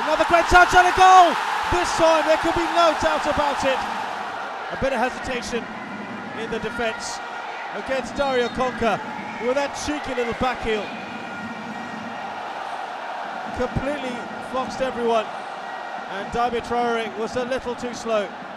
Another great touch and a goal! This time there could be no doubt about it. A bit of hesitation in the defence against Dario Conca with that cheeky little back heel. Completely foxed everyone, and Damian Traoré was a little too slow.